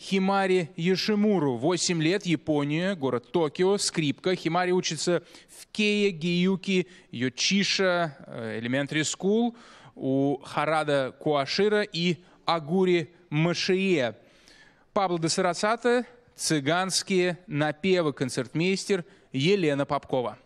Химари Йошимуру, 8 лет, Япония, город Токио, скрипка. Химари учится в Кея Гиюки Йочиша Elementary School у Харада Куашира и Агури Машие. Пабло де Сарасата, цыганские напевы, концертмейстер Елена Попкова.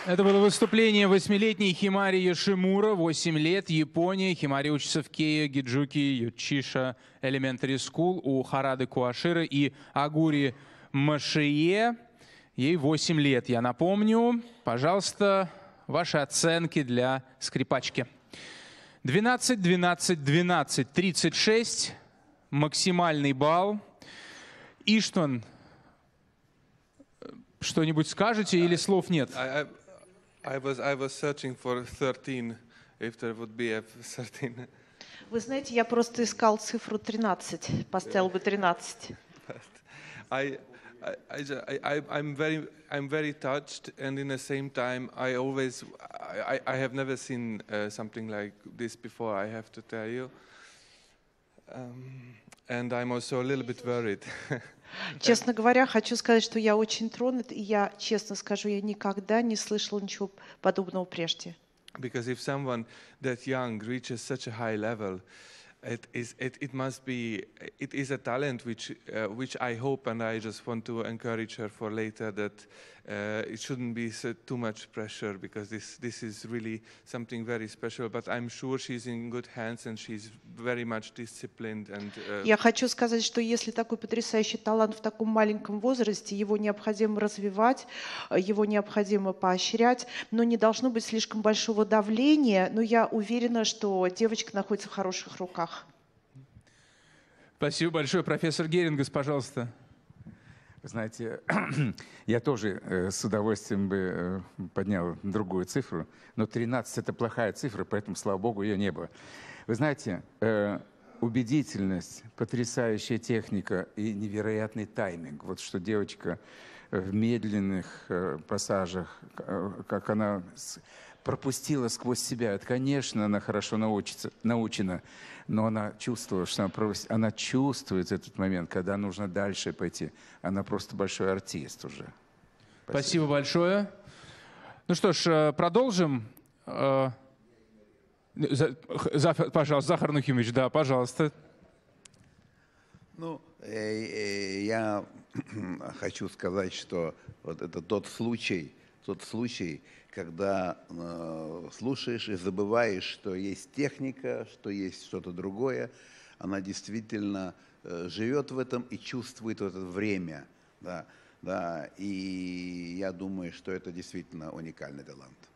Это было выступление 8-летней Химари Йошимура, 8 лет, Япония. Химари учится в Кея Гиджуки Йочиша Elementary School у Харады Куаширы и Агури Машие. Ей 8 лет, я напомню. Пожалуйста, ваши оценки для скрипачки. 12, 12, 12, 36. Максимальный балл. Иштван, что-нибудь скажете или слов нет? I was searching for 13, if there would be a 13. Вы знаете, я просто искал цифру 13, поставил бы 13. I'm very touched, and in the same time, I have never seen something like this before. I have to tell you, and I'm also a little bit worried. Честно говоря, хочу сказать, что я очень тронут, и я, честно скажу, я никогда не слышала ничего подобного прежде. Because if someone that young reaches such a high level, it is a talent which I hope, and I just want to encourage her for later, that it shouldn't be too much pressure, because this is really something very special. But I'm sure she's in good hands, and she's very much disciplined. And я хочу сказать, что если такой потрясающий талант в таком маленьком возрасте, его необходимо развивать, его необходимо поощрять, но не должно быть слишком большого давления. Но я уверена, что девочка находится в хороших руках. Спасибо большое. Профессор Герингас, пожалуйста. Вы знаете, я тоже с удовольствием бы поднял другую цифру, но 13 – это плохая цифра, поэтому, слава богу, ее не было. Вы знаете, убедительность, потрясающая техника и невероятный тайминг. Вот что девочка в медленных пассажах, как она пропустила сквозь себя. Это, конечно, она хорошо научена, но она чувствовала, что она чувствует этот момент, когда нужно дальше пойти. Она просто большой артист уже. Спасибо большое. Ну что ж, продолжим. Пожалуйста, Захар Нухимович, да, пожалуйста. Ну, я хочу сказать, что вот это тот случай, когда слушаешь и забываешь, что есть техника, что есть что-то другое. Она действительно живет в этом и чувствует в это время. Да, и я думаю, что это действительно уникальный талант.